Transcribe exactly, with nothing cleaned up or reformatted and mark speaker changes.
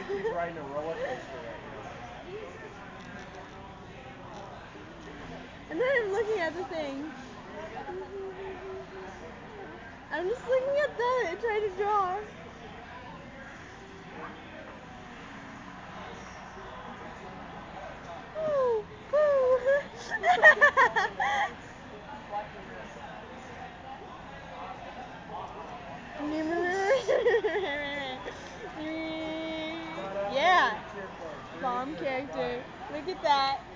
Speaker 1: He's riding a roller coaster right now.
Speaker 2: And then I'm looking at the thing. I'm just looking at that and trying to draw. Woo, woo. Yeah, bomb character. Look at that.